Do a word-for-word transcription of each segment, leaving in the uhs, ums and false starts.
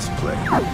Let's play.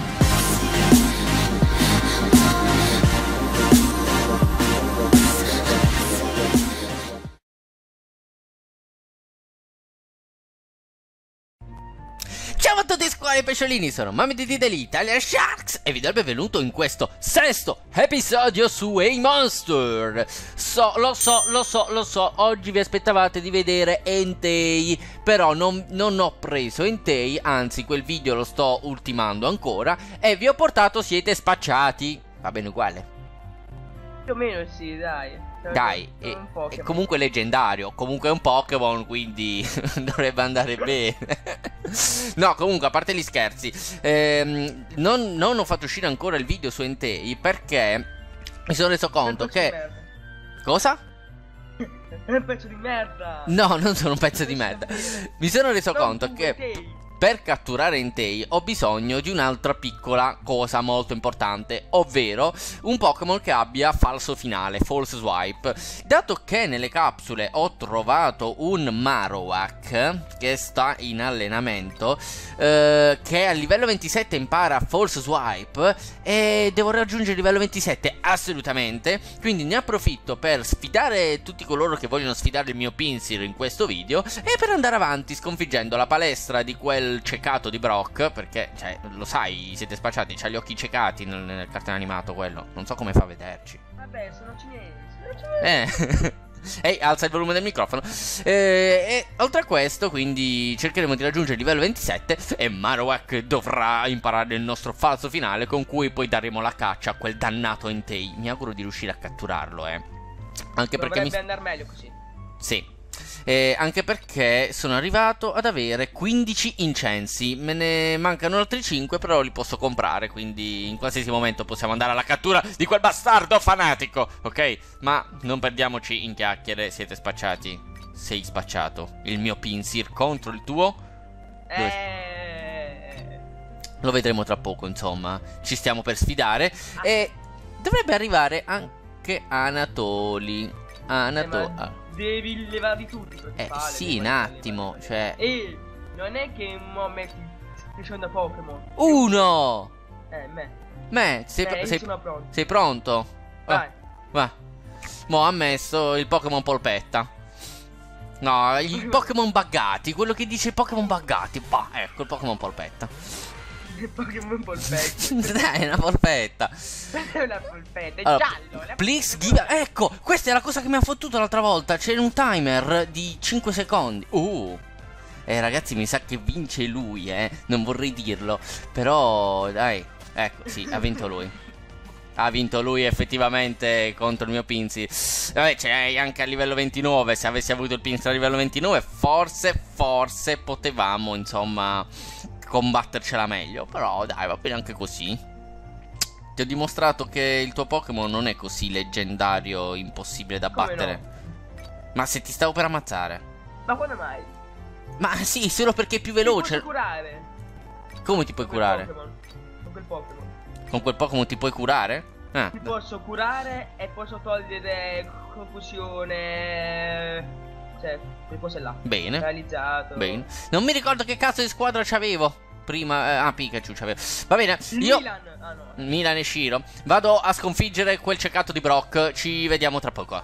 Ciao a tutti squali pesciolini, sono Mamiditi dell'Italia Sharks e vi do il benvenuto in questo sesto episodio su A-Monster. So, lo so, lo so, lo so, oggi vi aspettavate di vedere Entei, però non, non ho preso Entei, anzi quel video lo sto ultimando ancora e vi ho portato Siete Spacciati. Va bene uguale? Più o meno sì, dai. Dai, è, è comunque leggendario, comunque è un Pokémon, quindi dovrebbe andare bene. No, comunque, a parte gli scherzi, ehm, non, non ho fatto uscire ancora il video su Entei perché mi sono reso conto che... Cosa? È un pezzo di merda! No, non sono un pezzo di merda. Mi sono reso conto che... per catturare Entei ho bisogno di un'altra piccola cosa molto importante, ovvero un Pokémon che abbia falso finale, false swipe. Dato che nelle capsule ho trovato un Marowak che sta in allenamento, eh, che a livello ventisette impara false swipe e devo raggiungere il livello ventisette assolutamente, quindi ne approfitto per sfidare tutti coloro che vogliono sfidare il mio Pinsir in questo video e per andare avanti sconfiggendo la palestra di quel ciecato di Brock, perché, cioè, lo sai, Siete Spacciati, c'ha gli occhi ciecati nel, nel cartone animato quello, non so come fa a vederci. Vabbè, sono cinesi, sono cinesi. Eh... Ehi, alza il volume del microfono. eh, E oltre a questo, quindi cercheremo di raggiungere il livello ventisette e Marowak dovrà imparare il nostro falso finale, con cui poi daremo la caccia a quel dannato Entei. Mi auguro di riuscire a catturarlo, eh Anche perché mi... andare meglio così. Sì. Eh, anche perché sono arrivato ad avere quindici incensi. Me ne mancano altri cinque, però li posso comprare, quindi in qualsiasi momento possiamo andare alla cattura di quel bastardo fanatico, ok? Ma non perdiamoci in chiacchiere. Siete spacciati? Sei spacciato. Il mio Pinsir contro il tuo? Eh... Lo vedremo tra poco, insomma. Ci stiamo per sfidare. ah. E dovrebbe arrivare anche Anatoli. Anatoli eh, devi levarli tutti. Eh sì, un attimo, cioè... E non è che mo metti da Pokémon. Uno! Eh, me. Me, sei, eh, sei, sono pronto. sei pronto? Vai. Oh, va. Mo' ha messo il Pokémon polpetta. No, i Pokémon buggati, quello che dice Pokémon buggati. Bah, ecco, il Pokémon polpetta. Il Pokémon polpetta. Dai, è una polpetta. È una polpetta, è allora, giallo. Please give... Ecco, questa è la cosa che mi ha fottuto l'altra volta. C'è un timer di cinque secondi. Uh. Eh, ragazzi, mi sa che vince lui, eh. Non vorrei dirlo. Però, dai. Ecco, sì, ha vinto lui. Ha vinto lui effettivamente contro il mio Pinsir. Vabbè, c'è anche a livello ventinove. Se avessi avuto il Pinsir a livello ventinove, forse, forse potevamo, insomma, combattercela meglio. Però dai, va bene anche così. Ti ho dimostrato che il tuo Pokémon non è così leggendario, impossibile da Come battere. No? Ma se ti stavo per ammazzare. Ma quando mai? Ma sì, solo perché è più veloce. Ti puoi curare. Come ti puoi Con curare? Pokémon. Con quel Pokémon. Con quel Pokémon ti puoi curare? Ah. Ti posso curare e posso togliere confusione. Cioè, quelle cose là. Bene. Realizzato. Bene. Non mi ricordo che cazzo di squadra c'avevo prima. Eh, ah, Pikachu c'avevo. Va bene. Io Milan. Ah, no. Milan e Shiro. Vado a sconfiggere quel ciecato di Brock. Ci vediamo tra poco.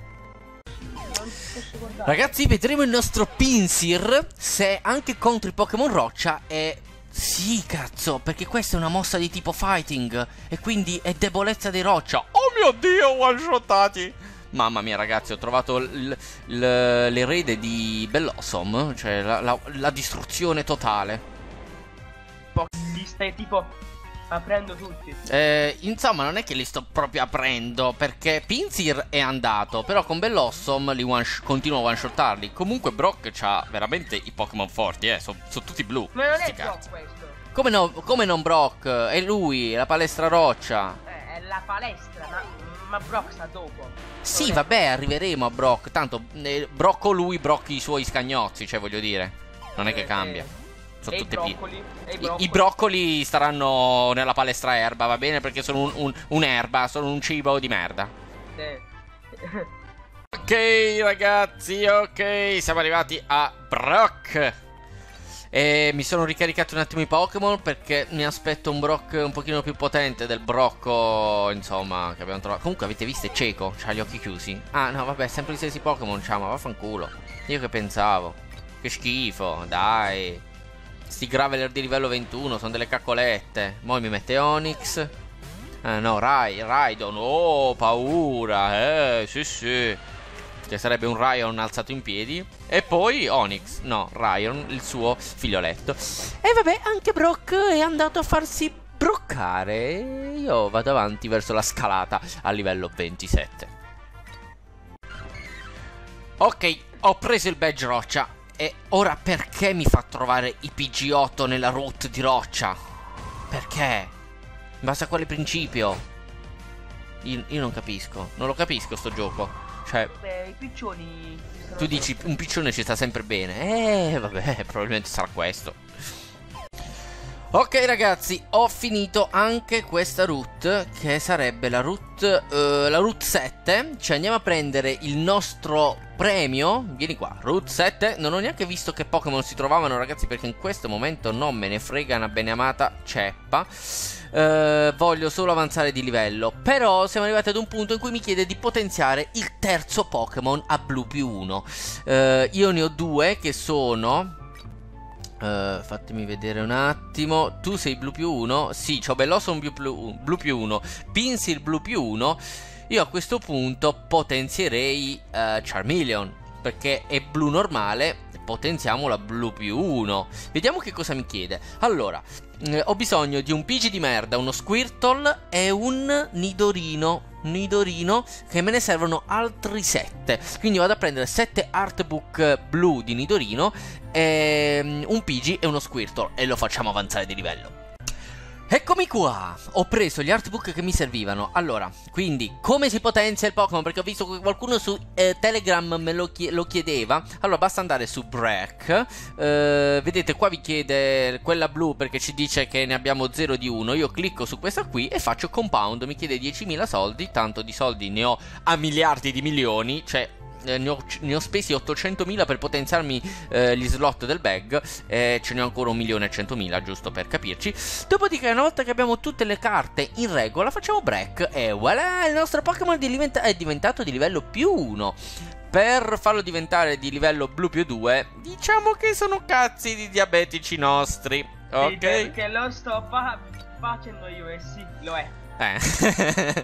Ragazzi, vedremo il nostro Pinsir se anche contro i Pokémon roccia è... Sì, cazzo, perché questa è una mossa di tipo fighting e quindi è debolezza di roccia. Oh mio Dio, one shotati. Mamma mia, ragazzi, ho trovato l'erede di Bellossom, cioè la, la, la distruzione totale. Li stai tipo aprendo tutti. Eh, insomma, non è che li sto proprio aprendo, perché Pinsir è andato, però con Bellossom li one continuo a one-shottarli. Comunque Brock c'ha veramente i Pokémon forti, eh, sono so tutti blu. Ma non è Brock questo. Come, no, come non Brock? È lui, la palestra roccia. Eh, è la palestra, ma, ma Brock sta dopo. Sì, vabbè, arriveremo a Brock. Tanto eh, Brock o lui, Brock i suoi scagnozzi, cioè voglio dire. Non è che cambia. Sono e tutte i broccoli, e i I, broccoli. I broccoli staranno nella palestra erba, va bene? Perché sono un, un, un'erba, sono un cibo di merda. Sì. Ok, ragazzi, ok, siamo arrivati a Brock. E mi sono ricaricati un attimo i Pokémon perché mi aspetto un Brock un pochino più potente del Brocco, insomma, che abbiamo trovato. Comunque avete visto, è cieco, c'ha gli occhi chiusi. Ah no, vabbè, sempre gli stessi Pokémon, c'ha, ma vaffanculo. Io che pensavo. Che schifo, dai. Sti Graveler di livello ventuno sono delle caccolette. Mo' mi mette Onix. Eh no, Rai, Raidon. Oh, paura, eh, sì sì. Che sarebbe un Raion alzato in piedi. E poi Onix, no, Raion, il suo figlioletto. E vabbè, anche Brock è andato a farsi broccare. Io vado avanti verso la scalata a livello ventisette. Ok, ho preso il badge roccia. E ora perché mi fa trovare i P G otto nella route di roccia? Perché? In base a quale principio? Io, io non capisco, non lo capisco sto gioco. Cioè, beh, i piccioni. Tu dici un piccione ci sta sempre bene. Eh, vabbè, probabilmente sarà questo. Ok ragazzi, ho finito anche questa route, che sarebbe la route, uh, la route sette. Ci andiamo a prendere il nostro premio. Vieni qua, route sette. Non ho neanche visto che Pokémon si trovavano ragazzi, perché in questo momento non me ne frega una beneamata ceppa. Uh, voglio solo avanzare di livello. Però siamo arrivati ad un punto in cui mi chiede di potenziare il terzo Pokémon a blu più uno. uh, Io ne ho due che sono... Uh, fatemi vedere un attimo. Tu sei blu più uno. Sì, c'ho Bellossom blu, blu più uno, Pinsir blu più uno. Io a questo punto potenzierei uh, Charmeleon, perché è blu normale. Potenziamo la blu più uno. Vediamo che cosa mi chiede. Allora, eh, ho bisogno di un Pidgey di merda, uno Squirtle e un Nidorino. Nidorino, che me ne servono altri sette. Quindi vado a prendere sette artbook blu di Nidorino, e un Pidgey e uno Squirtle, e lo facciamo avanzare di livello. Eccomi qua, ho preso gli artbook che mi servivano. Allora, quindi, come si potenzia il Pokémon? Perché ho visto che qualcuno su eh, Telegram me lo, chie lo chiedeva. Allora, basta andare su Break. eh, Vedete, qua vi chiede quella blu perché ci dice che ne abbiamo zero di uno. Io clicco su questa qui e faccio Compound. Mi chiede diecimila soldi, tanto di soldi ne ho a miliardi di milioni. Cioè... Eh, ne, ho, ne ho spesi ottocentomila per potenziarmi eh, gli slot del bag, e eh, ce ne ho ancora un milione e centomila, giusto per capirci. Dopodiché, una volta che abbiamo tutte le carte in regola, facciamo break e voilà, il nostro Pokémon è diventato di livello più uno. Per farlo diventare di livello blu più due, diciamo che sono cazzi di diabetici nostri. Ok, sì, perché lo sto fa facendo io, e sì, lo è. Eh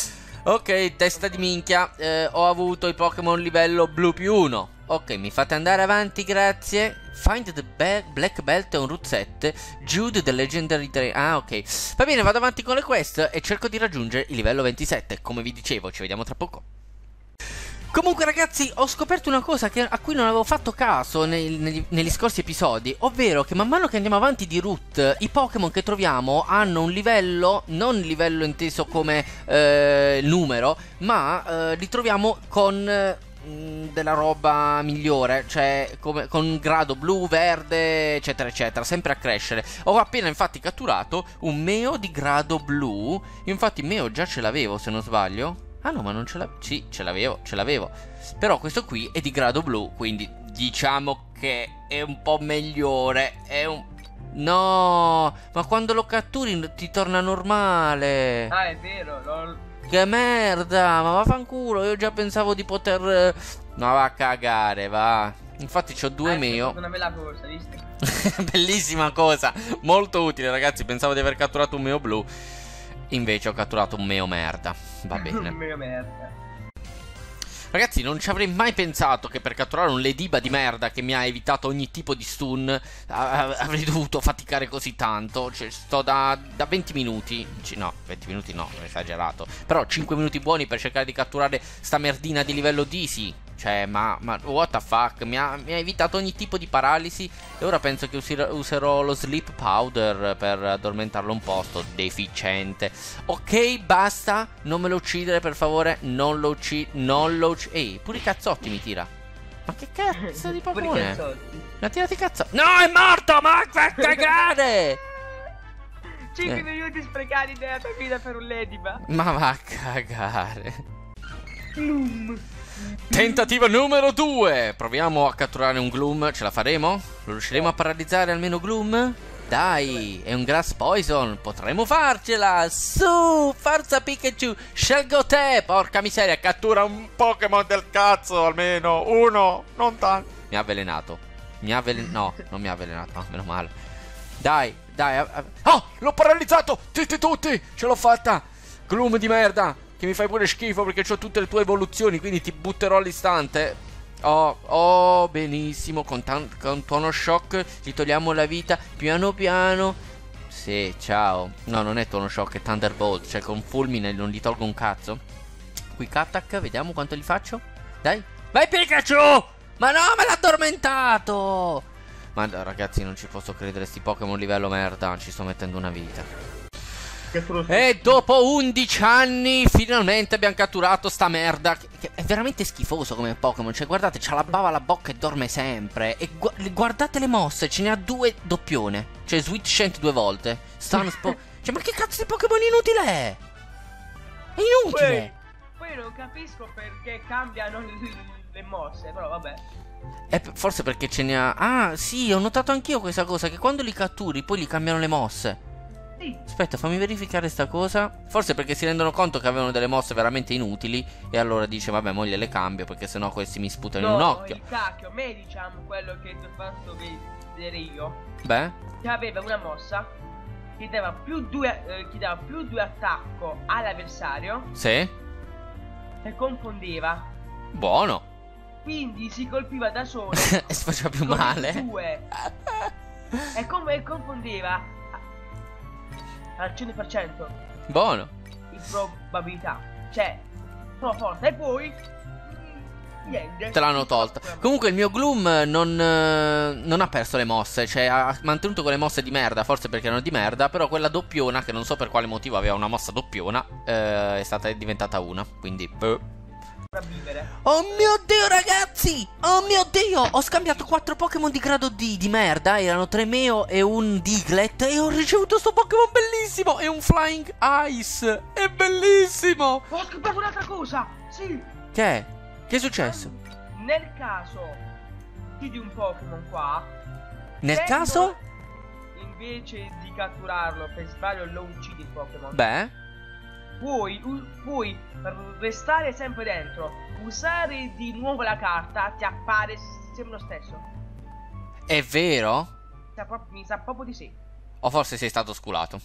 Ok, testa di minchia, eh, ho avuto i Pokémon livello blu più uno. Ok, mi fate andare avanti, grazie. Find the Black Belt on Route sette, Jude the Legendary Trainer. Ah, ok. Va bene, vado avanti con le quest e cerco di raggiungere il livello ventisette. Come vi dicevo, ci vediamo tra poco. Comunque ragazzi, ho scoperto una cosa che, a cui non avevo fatto caso nei, negli, negli scorsi episodi, ovvero che man mano che andiamo avanti di route, i Pokémon che troviamo hanno un livello, non il livello inteso come eh, numero, ma eh, li troviamo con eh, della roba migliore, cioè come, con grado blu, verde, eccetera eccetera, sempre a crescere. Ho appena infatti catturato un Meo di grado blu, infatti Meo già ce l'avevo se non sbaglio. Ah no, ma non ce l'avevo. Sì, ce l'avevo, ce l'avevo. Però questo qui è di grado blu, quindi diciamo che è un po' migliore. È un... No, ma quando lo catturi ti torna normale. Ah, è vero, lo... Che merda, ma vaffanculo, io già pensavo di poter... No, va a cagare, va. Infatti c'ho due ah, Meo. Una bella cosa, visto? Bellissima cosa, molto utile ragazzi, pensavo di aver catturato un Meo blu. Invece ho catturato un Meo merda. Va bene. Un Meo merda. Ragazzi, non ci avrei mai pensato che per catturare un Lediba di merda che mi ha evitato ogni tipo di stun avrei dovuto faticare così tanto. Cioè, sto da, da venti minuti. No, venti minuti no, ho esagerato. Però cinque minuti buoni per cercare di catturare sta merdina di livello D, sì. Cioè, ma, ma what the fuck, mi ha, mi ha evitato ogni tipo di paralisi. E ora penso che userò, userò lo sleep powder per addormentarlo un po', sto deficiente. Ok, basta, non me lo uccidere per favore. Non lo uccidere, non lo uccidere. Ehi, pure i cazzotti mi tira. Ma che cazzo di Pokémon è? Mi ha tirato i cazzotti. No, è morto, ma fa cagare. cinque minuti sprecati della tua vita per un Lediba. Ma va a cagare. Gloom. Tentativo numero due. Proviamo a catturare un Gloom. Ce la faremo? Lo riusciremo a paralizzare almeno Gloom? Dai, è un Grass Poison. Potremo farcela. Su, forza Pikachu. Scelgo te. Porca miseria, cattura un Pokémon del cazzo. Almeno uno, non tanto. Mi ha avvelenato. Mi ha avvelenato. No, non mi ha avvelenato, no, meno male. Dai, dai. Oh, l'ho paralizzato. Tutti, tutti. Ce l'ho fatta. Gloom di merda, che mi fai pure schifo perché ho tutte le tue evoluzioni, quindi ti butterò all'istante. Oh, oh, benissimo. Con, con Tono Shock gli togliamo la vita piano piano. Sì, ciao. No, non è Tono Shock, è Thunderbolt. Cioè con fulmine non gli tolgo un cazzo. Quick Attack, vediamo quanto gli faccio. Dai. Vai Pikachu. Ma no, me l'ha addormentato. Ma ragazzi, non ci posso credere. Sti Pokémon livello merda ci sto mettendo una vita. E dopo undici anni finalmente abbiamo catturato sta merda, che, che è veramente schifoso come Pokémon. Cioè guardate, c'ha la bava alla bocca e dorme sempre. E gu guardate le mosse, ce ne ha due doppione. Cioè Switch Shant due volte Stun Spo cioè ma che cazzo di Pokémon inutile è? È inutile. Poi, poi non capisco perché cambiano le mosse, però vabbè. E forse perché ce ne ha... Ah sì, ho notato anch'io questa cosa, che quando li catturi poi gli cambiano le mosse. Aspetta, fammi verificare sta cosa. Forse perché si rendono conto che avevano delle mosse veramente inutili e allora dice vabbè, mo gliele cambio perché sennò questi mi sputano no, in un occhio. il cacchio, me diciamo quello che ti ho fatto vedere io. Beh, che aveva una mossa che dava più due, eh, che dava più due attacco all'avversario. Sì. E confondeva. Buono. Quindi si colpiva da solo e si faceva più male. Due. E come confondeva al cento per cento. Buono. In probabilità. Cioè, sono forte. E poi niente. Te l'hanno tolta. Comunque il mio Gloom non, non ha perso le mosse. Cioè ha mantenuto quelle mosse di merda. Forse perché erano di merda. Però quella doppiona, che non so per quale motivo aveva una mossa doppiona, eh, è stata è diventata una. Quindi beh. Oh mio Dio ragazzi. Oh mio Dio. Ho scambiato quattro Pokémon di grado D di merda. Erano tre Meo e un Diglett. E ho ricevuto sto Pokémon bellissimo. E un Flying Ice. È bellissimo. Ho scoperto un'altra cosa. Sì. Che è? Che è successo? Nel caso di un Pokémon qua, Nel caso? Invece di catturarlo per sbaglio lo uccidi il Pokémon. Beh, Puoi, puoi restare sempre dentro, usare di nuovo la carta, ti appare sempre lo stesso. È vero? Mi sa proprio di sì. O forse sei stato sculato.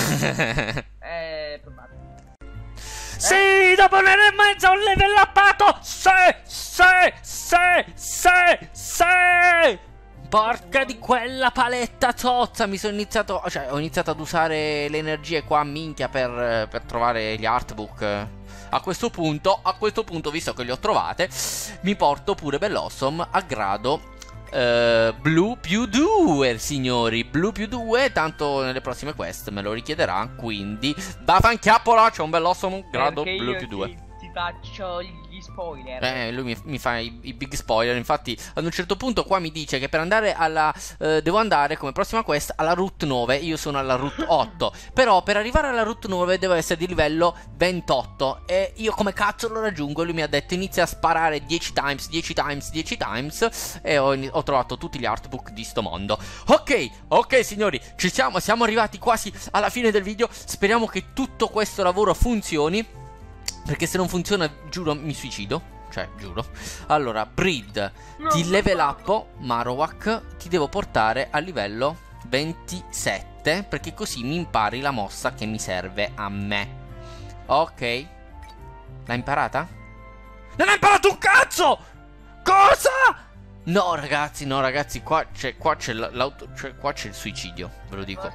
È probabile. Sì, eh? Dopo un anno e mezzo ho un level uppato. Sì, sì, sì, sì, sì. Porca di quella paletta zozza. Mi sono iniziato, cioè ho iniziato ad usare le energie qua minchia per, per trovare gli artbook. A questo punto, a questo punto, visto che li ho trovate, mi porto pure Bellossom a grado uh, Blu più due, signori. Blu più due, tanto nelle prossime quest me lo richiederà. Quindi da fanchiappola, c'è un Bellossom grado Perché Blu io più due. Ti, ti faccio gli spoiler. Eh, lui mi, mi fa i, i big spoiler. Infatti ad un certo punto qua mi dice che per andare alla eh, devo andare come prossima quest alla Route nove. Io sono alla Route otto. Però per arrivare alla Route nove devo essere di livello ventotto. E io come cazzo lo raggiungo? E lui mi ha detto inizia a sparare dieci times, dieci times, dieci times. E ho, ho trovato tutti gli artbook di sto mondo. Ok, ok signori, ci siamo, siamo arrivati quasi alla fine del video. Speriamo che tutto questo lavoro funzioni, perché se non funziona, giuro, mi suicido. Cioè, giuro. Allora, Breed, no, ti level up, Marowak, ti devo portare a livello ventisette, perché così mi impari la mossa che mi serve a me. Ok. L'hai imparata? Non hai imparato un cazzo! Cosa? No, ragazzi, no, ragazzi, qua c'è qua c'è l'auto, cioè qua c'è il suicidio, ve lo dico.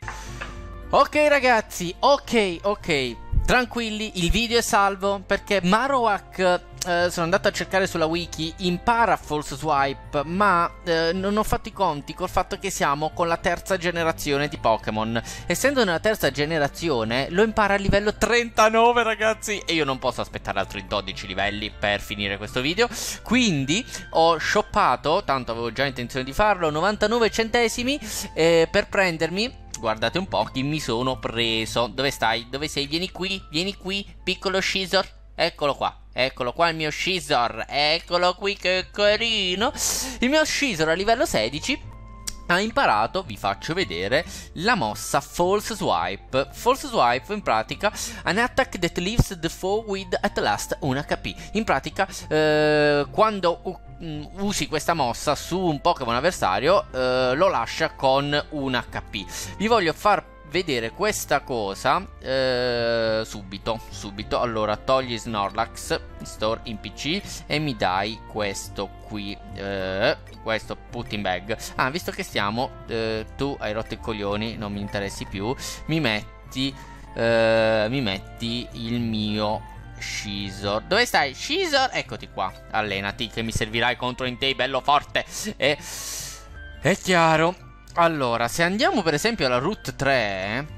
Ok, ragazzi, ok, ok. Tranquilli, il video è salvo perché Marowak, eh, sono andato a cercare sulla wiki, impara False Swipe, ma eh, non ho fatto i conti col fatto che siamo con la terza generazione di Pokémon. Essendo nella terza generazione lo impara a livello trentanove, ragazzi, e io non posso aspettare altri dodici livelli per finire questo video. Quindi ho shoppato, tanto avevo già intenzione di farlo, novantanove centesimi eh, per prendermi... Guardate un po' chi mi sono preso. Dove stai? Dove sei? Vieni qui, vieni qui, piccolo Scizor. Eccolo qua. Eccolo qua il mio Scizor. Eccolo qui che carino. Il mio Scizor a livello sedici ha imparato, vi faccio vedere, la mossa False Swipe. False Swipe in pratica an attack that leaves the foe with at last un H P. In pratica eh, quando uh, usi questa mossa su un Pokémon avversario eh, lo lascia con un H P. Vi voglio far vedere questa cosa eh, subito, subito. Allora togli Snorlax, store in P C e mi dai questo qui, eh, questo put in bag. Ah, visto che stiamo, eh, tu hai rotto i coglioni, non mi interessi più, mi metti, eh, mi metti il mio Scizor. Dove stai Scizor? Eccoti qua, allenati che mi servirai contro Entei bello forte. E è chiaro. Allora, se andiamo per esempio alla Route tre,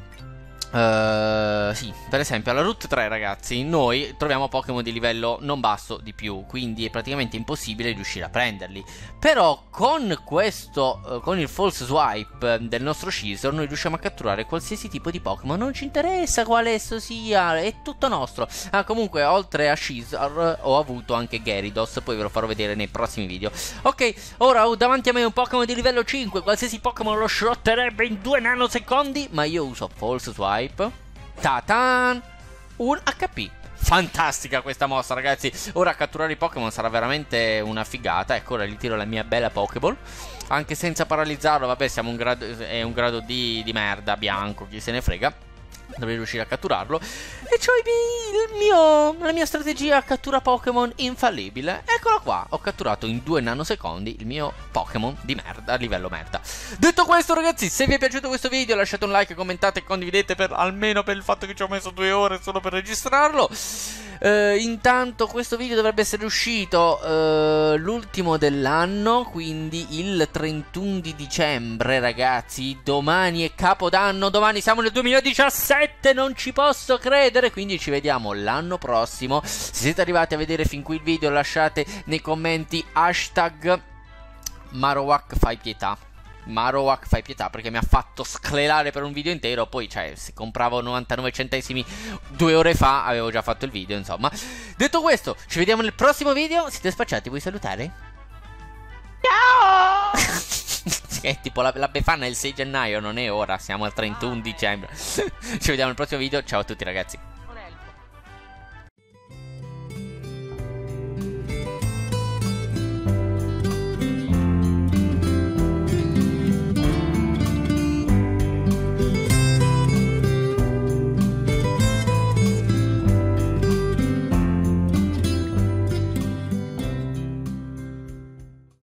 uh, sì, per esempio alla Route tre, ragazzi, noi troviamo Pokémon di livello non basso di più, quindi è praticamente impossibile riuscire a prenderli. Però con questo, uh, con il False Swipe del nostro Scizor, noi riusciamo a catturare qualsiasi tipo di Pokémon, non ci interessa quale esso sia, è tutto nostro. Ah, comunque, oltre a Scizor ho avuto anche Gyarados, poi ve lo farò vedere nei prossimi video. Ok, ora ho davanti a me un Pokémon di livello cinque, qualsiasi Pokémon lo sciotterebbe in due nanosecondi, ma io uso False Swipe. Ta-tan! Un H P. Fantastica questa mossa, ragazzi. Ora catturare i Pokémon sarà veramente una figata. Ecco, ora gli tiro la mia bella Pokéball. Anche senza paralizzarlo, vabbè, siamo un grado, è un grado di, di merda bianco, chi se ne frega. Dovrei riuscire a catturarlo. E c'ho il mio, la mia strategia cattura Pokémon infallibile. Eccolo qua, ho catturato in due nanosecondi il mio Pokémon di merda, a livello merda. Detto questo, ragazzi, se vi è piaciuto questo video lasciate un like, commentate e condividete, per, almeno per il fatto che ci ho messo due ore solo per registrarlo. Uh, intanto questo video dovrebbe essere uscito uh, l'ultimo dell'anno, quindi il trentuno di dicembre, ragazzi. Domani è Capodanno, domani siamo nel duemiladiciassette, non ci posso credere, quindi ci vediamo l'anno prossimo. Se siete arrivati a vedere fin qui il video, lasciate nei commenti hashtag Marowak fai pietà. Marowak fai pietà, perché mi ha fatto sclerare per un video intero. Poi, cioè, se compravo novantanove centesimi due ore fa, avevo già fatto il video, insomma. Detto questo, ci vediamo nel prossimo video. Siete spacciati, vuoi salutare? Ciao! È tipo la, la Befana è il sei gennaio, non è ora, siamo al trentuno dicembre. Ci vediamo nel prossimo video, ciao a tutti, ragazzi.